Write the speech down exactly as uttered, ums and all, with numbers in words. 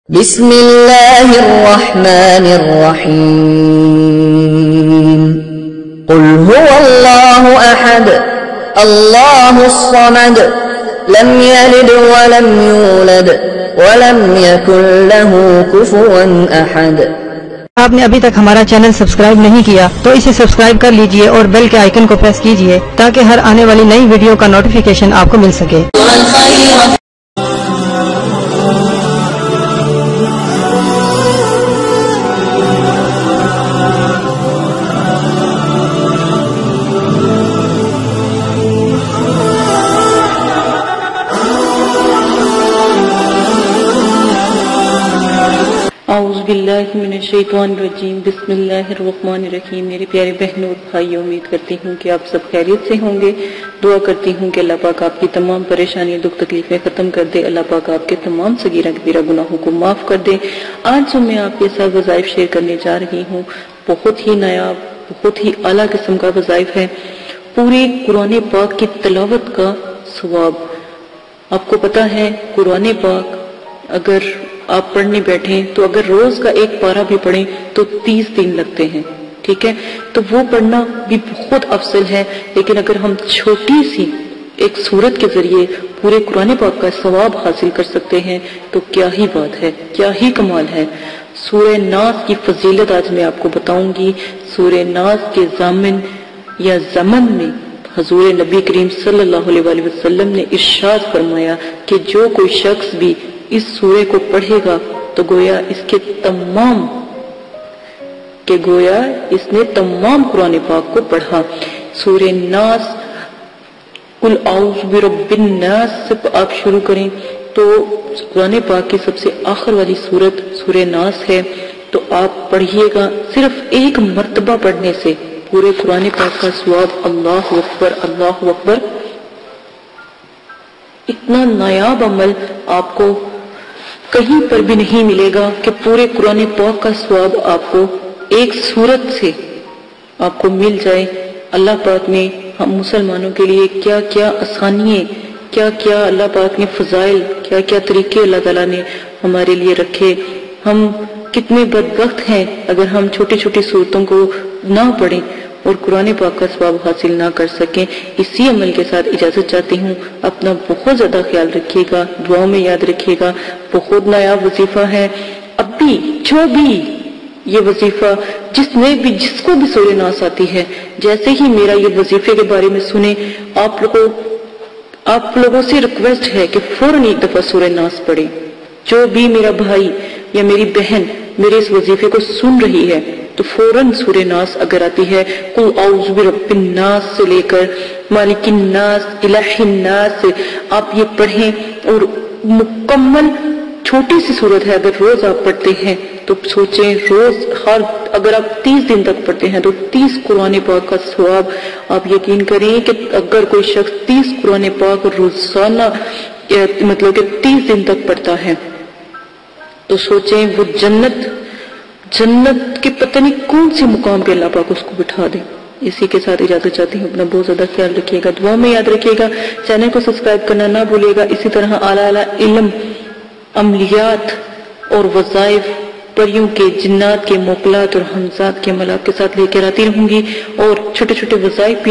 بسم اللہ الرحمن الرحیم قل هو اللہ احد اللہ الصمد لم یلد ولم یولد ولم یکن له کفوا احد۔ آپ نے ابھی تک ہمارا چینل سبسکرائب نہیں کیا تو اسے سبسکرائب کر لیجئے اور بیل کے آئیکن کو پریس کیجئے تاکہ ہر آنے والی نئی ویڈیو کا نوٹیفیکیشن آپ کو مل سکے۔ اعوذ باللہ من الشیطان الرجیم، بسم اللہ الرحمن الرحیم۔ میرے پیارے بہنوں اور بھائیوں، امید کرتی ہوں کہ آپ سب خیریت سے ہوں گے۔ دعا کرتی ہوں کہ اللہ پاک آپ کی تمام پریشانیاں دکھ تکلیفیں ختم کر دے، اللہ پاک آپ کے تمام صغیرہ کبیرہ گناہوں کو معاف کر دے۔ آج جو میں آپ کے ساتھ وظائف شیئر کرنے جا رہی ہوں بہت ہی نایاب، بہت ہی اعلیٰ قسم کا وظائف ہے۔ پورے قرآن پاک کی تلاوت کا ثواب۔ آپ کو پتا ہے قرآن پاک اگر آپ پڑھنے بیٹھیں تو اگر روز کا ایک پارہ بھی پڑھیں تو تیس دن لگتے ہیں، ٹھیک ہے؟ تو وہ پڑھنا بھی بہت افضل ہے، لیکن اگر ہم چھوٹی سی ایک سورت کے ذریعے پورے قرآن پاک کا ثواب حاصل کر سکتے ہیں تو کیا ہی بات ہے، کیا ہی کمال ہے۔ سورہ ناس کی فضیلت آج میں آپ کو بتاؤں گی۔ سورہ ناس کے ضامن یا زمن میں حضور نبی کریم صلی اللہ علیہ وآلہ وسلم نے ارشاد فرمایا کہ جو کوئی شخص بھی اس سورے کو پڑھے گا تو گویا اس کے تمام کہ گویا اس نے تمام قرآن پاک کو پڑھا۔ سورہ ناس قل اعوذ برب الناس سے آپ شروع کریں تو قرآن پاک کی سب سے آخر والی سورت سورہ ناس ہے، تو آپ پڑھیے گا۔ صرف ایک مرتبہ پڑھنے سے پورے قرآن پاک کا ثواب، اللہ اکبر اللہ اکبر، اتنا نایاب عمل آپ کو کہیں پر بھی نہیں ملے گا کہ پورے قرآن پاک کا ثواب آپ کو ایک سورت سے آپ کو مل جائے۔ اللہ پاک نے ہم مسلمانوں کے لیے کیا کیا آسانیاں، کیا کیا اللہ پاک نے فضائل، کیا کیا طریقے اللہ تعالیٰ نے ہمارے لیے رکھے۔ ہم کتنے بدبخت ہیں اگر ہم چھوٹی چھوٹی صورتوں کو نہ پڑھیں اور قرآن پاک کا ثواب حاصل نہ کر سکیں۔ اسی عمل کے ساتھ اجازت چاہتی ہوں، اپنا بہت زیادہ خیال رکھیے گا، دعاؤں میں یاد رکھیے گا۔ بہت نایاب وظیفہ ہے۔ اب بھی جو بھی یہ وظیفہ جس نے بھی جس کو بھی سورہ ناس آتی ہے، جیسے ہی میرا یہ وظیفے کے بارے میں سنیں، آپ لوگوں آپ لوگوں سے ریکویسٹ ہے کہ فوراً ایک دفعہ سورہ ناس پڑھیں۔ جو بھی میرا بھائی یا میری بہن میرے اس وظیفے کو سن رہی ہے تو فوراً سورہ ناس اگر آتی ہے، قل اعوذ برب الناس سے لے کر مالک الناس الہ الناس سے آپ یہ پڑھیں، اور مکمل چھوٹی سی صورت ہے۔ اگر روز آپ پڑھتے ہیں تو سوچیں روز ہر اگر آپ تیس دن تک پڑھتے ہیں تو تیس قرآن پاک کا ثواب۔ آپ یقین کریں کہ اگر کوئی شخص تیس قرآن پاک روزانہ مطلب کہ تیس دن تک پڑھتا ہے تو سوچیں وہ جنت جنت کے پتہ نہیں کون سے مقام پہ اللہ پاک اس کو بٹھا دے۔ اسی کے ساتھ اجازت چاہتی ہوں، اپنا بہت زیادہ خیال رکھیے گا، دعا میں یاد رکھیے گا، چینل کو سبسکرائب کرنا نہ بھولیے گا۔ اسی طرح اعلیٰ اعلیٰ علم، عملیات اور وظائف پریوں کے، جنات کے، موکلات اور حمزات کے عملات کے ساتھ لے کر آتی رہوں گی، اور چھوٹے چھوٹے وظائف